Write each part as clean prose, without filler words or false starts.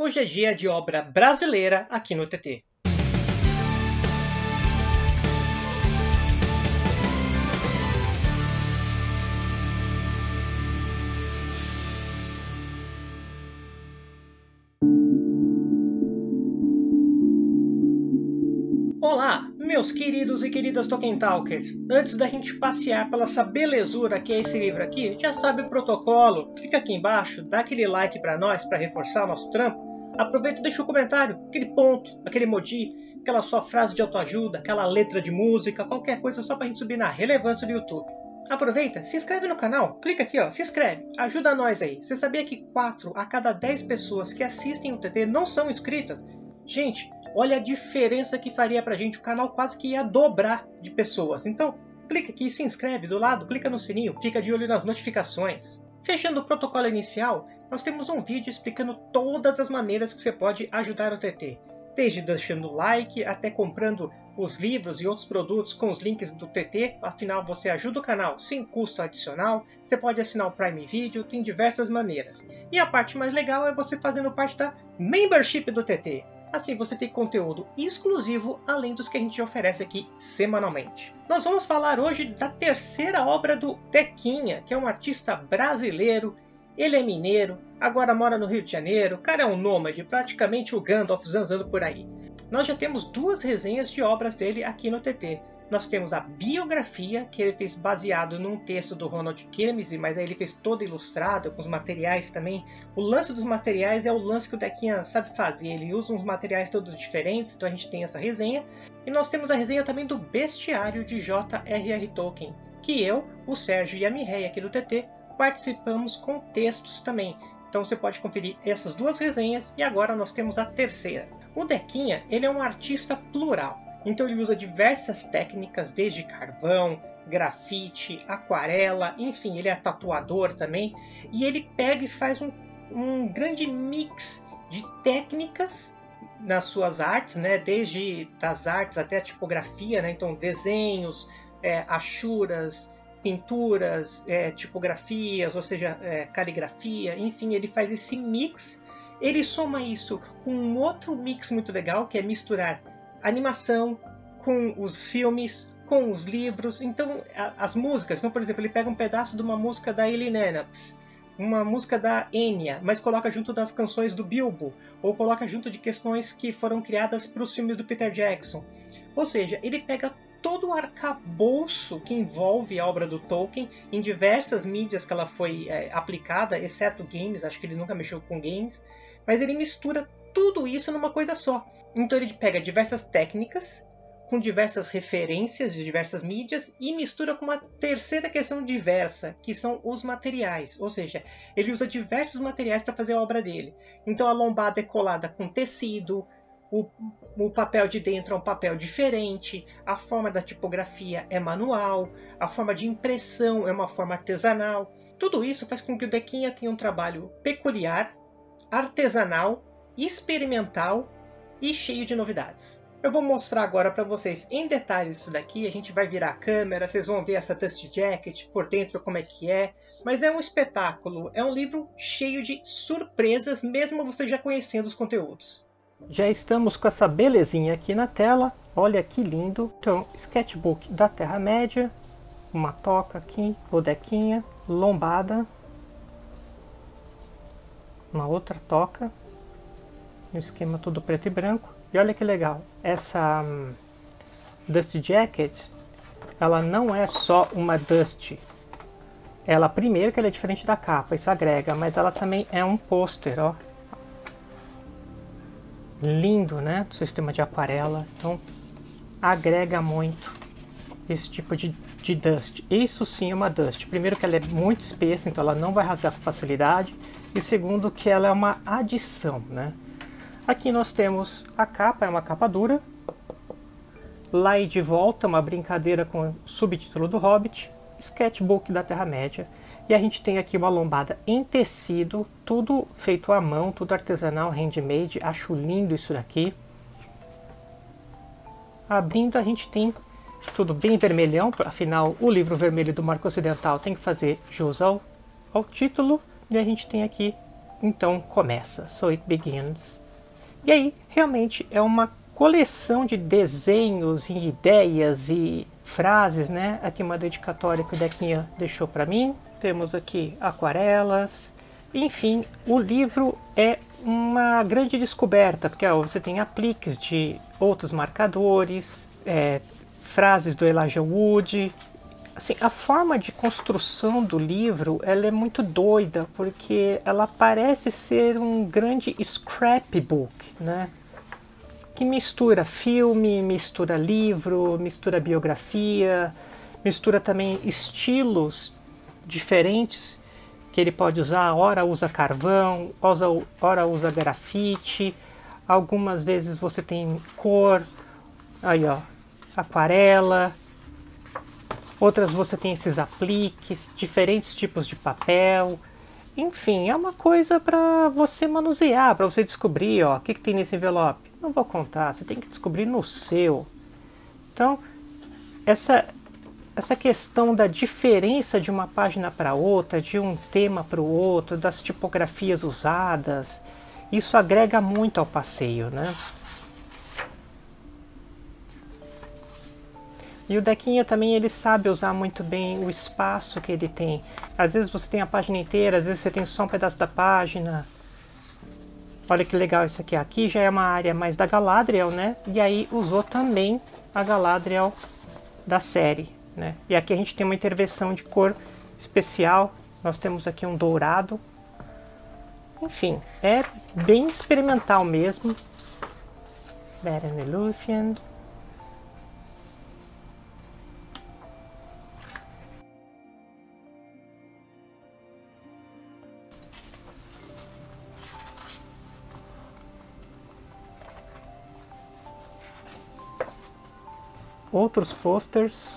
Hoje é dia de obra brasileira aqui no TT. Olá, meus queridos e queridas Tolkien Talkers! Antes da gente passear pela essa belezura que é esse livro aqui, já sabe o protocolo, clica aqui embaixo, dá aquele like para nós, para reforçar o nosso trampo. Aproveita e deixa um comentário, aquele ponto, aquele emoji, aquela sua frase de autoajuda, aquela letra de música, qualquer coisa só para a gente subir na relevância do YouTube. Aproveita, se inscreve no canal, clica aqui, ó, se inscreve, ajuda nós aí. Você sabia que 4 a cada 10 pessoas que assistem o TT não são inscritas? Gente, olha a diferença que faria pra gente, o canal quase que ia dobrar de pessoas. Então, clica aqui, se inscreve do lado, clica no sininho, fica de olho nas notificações. Fechando o protocolo inicial, nós temos um vídeo explicando todas as maneiras que você pode ajudar o TT. Desde deixando like, até comprando os livros e outros produtos com os links do TT. Afinal, você ajuda o canal sem custo adicional. Você pode assinar o Prime Video, tem diversas maneiras. E a parte mais legal é você fazendo parte da Membership do TT. Assim você tem conteúdo exclusivo, além dos que a gente oferece aqui semanalmente. Nós vamos falar hoje da terceira obra do Tequinha, que é um artista brasileiro. Ele é mineiro, agora mora no Rio de Janeiro, o cara é um nômade, praticamente o Gandalf zanzando por aí. Nós já temos 2 resenhas de obras dele aqui no TT. Nós temos a biografia, que ele fez baseado num texto do Ronald Kirmese, mas aí ele fez todo ilustrado, com os materiais também. O lance dos materiais é o lance que o Tequinha sabe fazer, ele usa uns materiais todos diferentes, então a gente tem essa resenha. E nós temos a resenha também do Bestiário de J.R.R. Tolkien, que eu, o Sérgio e a Mireia aqui do TT participamos com textos também. Então você pode conferir essas 2 resenhas e agora nós temos a terceira. O Tequinha, ele é um artista plural. Então ele usa diversas técnicas, desde carvão, grafite, aquarela, enfim, ele é tatuador também. E ele pega e faz um grande mix de técnicas nas suas artes, né? Desde das artes até a tipografia, né? Então desenhos, achuras, pinturas, tipografias, ou seja, caligrafia, enfim, ele faz esse mix. Ele soma isso com um outro mix muito legal, que é misturar animação com os filmes, com os livros. Então as músicas, então, por exemplo, ele pega um pedaço de uma música da Annie Lennox, uma música da Enya, mas coloca junto das canções do Bilbo, ou coloca junto de questões que foram criadas para os filmes do Peter Jackson. Ou seja, ele pega todo o arcabouço que envolve a obra do Tolkien em diversas mídias que ela foi aplicada, exceto games, acho que ele nunca mexeu com games, mas ele mistura tudo isso numa coisa só. Então ele pega diversas técnicas, com diversas referências de diversas mídias, e mistura com uma terceira questão diversa, que são os materiais. Ou seja, ele usa diversos materiais para fazer a obra dele. Então a lombada é colada com tecido, o papel de dentro é um papel diferente, a forma da tipografia é manual, a forma de impressão é uma forma artesanal. Tudo isso faz com que o Tequinha tenha um trabalho peculiar, artesanal, experimental e cheio de novidades. Eu vou mostrar agora para vocês em detalhes isso daqui, a gente vai virar a câmera, vocês vão ver essa Dust Jacket por dentro como é que é, mas é um espetáculo, é um livro cheio de surpresas, mesmo você já conhecendo os conteúdos. Já estamos com essa belezinha aqui na tela, olha que lindo. Então, sketchbook da Terra-média, uma toca aqui, o Tequinha, lombada, uma outra toca, um esquema todo preto e branco. E olha que legal, essa Dust Jacket, ela não é só uma Dust. Ela, primeiro que ela é diferente da capa, isso agrega, mas ela também é um pôster, ó. Lindo, né? Sistema de aquarela, então agrega muito esse tipo de Dust. Isso sim é uma Dust. Primeiro que ela é muito espessa, então ela não vai rasgar com facilidade. E segundo que ela é uma adição, né? Aqui nós temos a capa, é uma capa dura. Lá e de volta, uma brincadeira com o subtítulo do Hobbit. Sketchbook da Terra-média. E a gente tem aqui uma lombada em tecido, tudo feito à mão, tudo artesanal, handmade. Acho lindo isso daqui. Abrindo a gente tem tudo bem vermelhão, afinal o livro vermelho do Marco Ocidental tem que fazer jus ao título. E a gente tem aqui Então começa, so it begins. E aí realmente é uma coleção de desenhos e ideias e frases, né? Aqui uma dedicatória que o Dequinha deixou para mim. Temos aqui aquarelas. Enfim, o livro é uma grande descoberta, porque ó, você tem apliques de outros marcadores, frases do Elijah Wood. Assim, a forma de construção do livro ela é muito doida, porque ela parece ser um grande scrapbook, né? Que mistura filme, mistura livro, mistura biografia, mistura também estilos diferentes que ele pode usar. Ora usa carvão, ora usa grafite, algumas vezes você tem cor, aí ó, aquarela, outras você tem esses apliques, diferentes tipos de papel. Enfim, é uma coisa para você manusear, para você descobrir, ó, o que tem nesse envelope. Não vou contar, você tem que descobrir no seu. Então, essa questão da diferença de uma página para outra, de um tema para o outro, das tipografias usadas, isso agrega muito ao passeio, né? E o Dequinha também ele sabe usar muito bem o espaço que ele tem. Às vezes você tem a página inteira, às vezes você tem só um pedaço da página. Olha que legal isso aqui. Aqui já é uma área mais da Galadriel, né? E aí usou também a Galadriel da série, né? E aqui a gente tem uma intervenção de cor especial. Nós temos aqui um dourado. Enfim, é bem experimental mesmo. Beren and Lúthien. Outros posters.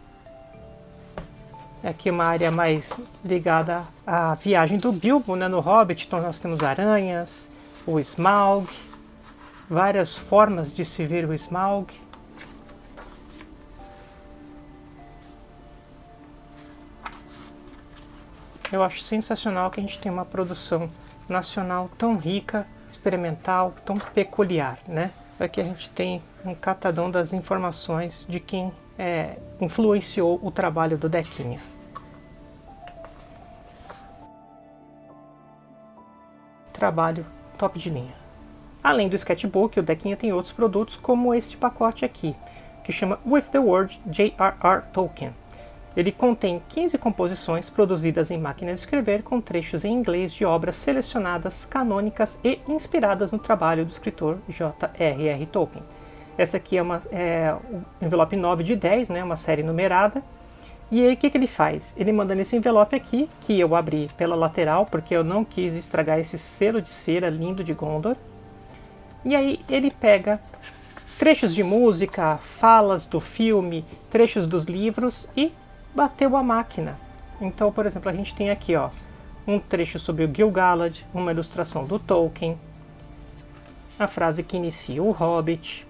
Aqui uma área mais ligada à viagem do Bilbo, né, no Hobbit. Então nós temos aranhas, o Smaug, várias formas de se ver o Smaug. Eu acho sensacional que a gente tem uma produção nacional tão rica, experimental, tão peculiar, né? Aqui a gente tem um catadão das informações de quem influenciou o trabalho do Dequinha. Trabalho top de linha. Além do sketchbook, o Dequinha tem outros produtos como este pacote aqui, que chama With the Word J.R.R. Tolkien. Ele contém 15 composições produzidas em máquina de escrever com trechos em inglês de obras selecionadas, canônicas e inspiradas no trabalho do escritor J.R.R. Tolkien. Essa aqui é o envelope 9 de 10, né, uma série numerada. E aí o que ele faz? Ele manda nesse envelope aqui, que eu abri pela lateral, porque eu não quis estragar esse selo de cera lindo de Gondor. E aí ele pega trechos de música, falas do filme, trechos dos livros e bateu a máquina. Então, por exemplo, a gente tem aqui ó, um trecho sobre o Gil-galad, uma ilustração do Tolkien, a frase que inicia o Hobbit.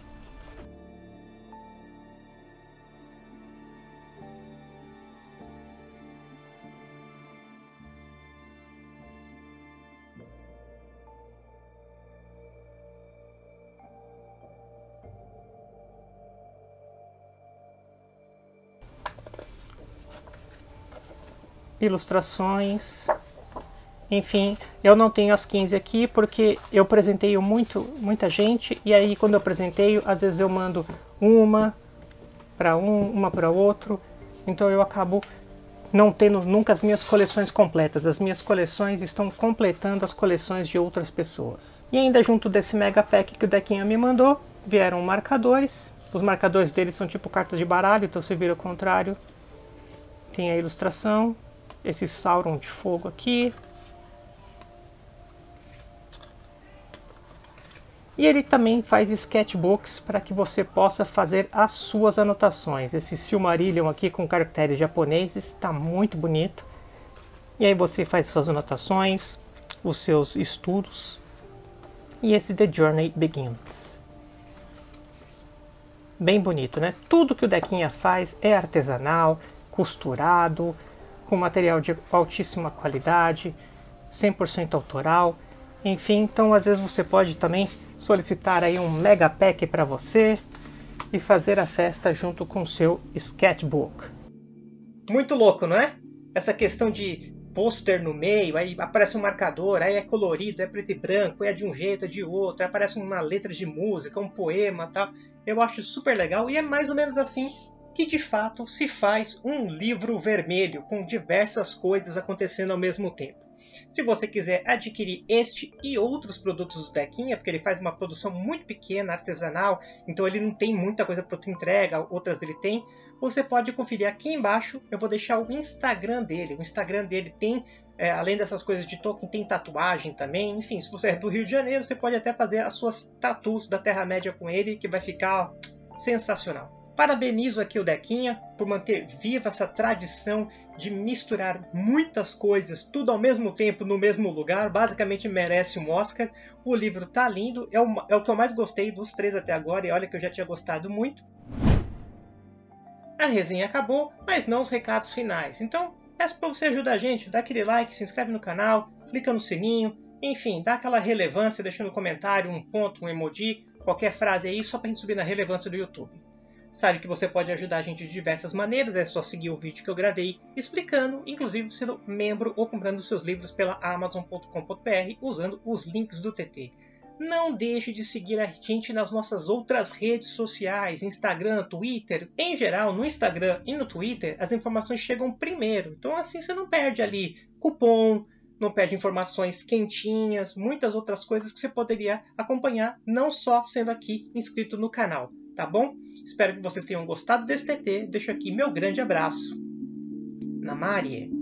Ilustrações, enfim, eu não tenho as 15 aqui porque eu presenteio muita gente e aí quando eu presenteio, às vezes eu mando uma para uma para outro, então eu acabo não tendo nunca as minhas coleções completas. As minhas coleções estão completando as coleções de outras pessoas. E ainda junto desse mega pack que o Dequinha me mandou, vieram marcadores. Os marcadores deles são tipo cartas de baralho, então se vira ao contrário. Tem a ilustração. Esse Sauron de fogo aqui. E ele também faz sketchbooks para que você possa fazer as suas anotações. Esse Silmarillion aqui com caracteres japoneses está muito bonito. E aí você faz suas anotações, os seus estudos. E esse The Journey Begins. Bem bonito, né? Tudo que o Dequinha faz é artesanal, costurado, com material de altíssima qualidade. 100% autoral. Enfim, então às vezes você pode também solicitar aí um mega pack para você e fazer a festa junto com o seu sketchbook. Muito louco, não é? Essa questão de pôster no meio, aí aparece um marcador, aí é colorido, é preto e branco, é de um jeito, é de outro, aí aparece uma letra de música, um poema e tal. Eu acho super legal e é mais ou menos assim que de fato se faz um livro vermelho com diversas coisas acontecendo ao mesmo tempo. Se você quiser adquirir este e outros produtos do Dequinha, porque ele faz uma produção muito pequena, artesanal, então ele não tem muita coisa para entrega, outras ele tem, você pode conferir aqui embaixo, eu vou deixar o Instagram dele. O Instagram dele tem, além dessas coisas de Tolkien, tem tatuagem também. Enfim, se você é do Rio de Janeiro, você pode até fazer as suas tatus da Terra-média com ele, que vai ficar sensacional. Parabenizo aqui o Dequinha por manter viva essa tradição de misturar muitas coisas, tudo ao mesmo tempo, no mesmo lugar. Basicamente merece um Oscar. O livro tá lindo, é o que eu mais gostei dos 3 até agora, e olha que eu já tinha gostado muito. A resenha acabou, mas não os recados finais. Então, peço para você ajudar a gente, dá aquele like, se inscreve no canal, clica no sininho, enfim, dá aquela relevância, deixa no comentário um ponto, um emoji, qualquer frase aí, só para a gente subir na relevância do YouTube. Sabe que você pode ajudar a gente de diversas maneiras, é só seguir o vídeo que eu gravei explicando, inclusive sendo membro ou comprando seus livros pela Amazon.com.br usando os links do TT. Não deixe de seguir a gente nas nossas outras redes sociais, Instagram, Twitter. Em geral, no Instagram e no Twitter, as informações chegam primeiro. Então assim você não perde ali cupom, não perde informações quentinhas, muitas outras coisas que você poderia acompanhar, não só sendo aqui inscrito no canal. Tá bom? Espero que vocês tenham gostado desse TT. Deixo aqui meu grande abraço. Namarie.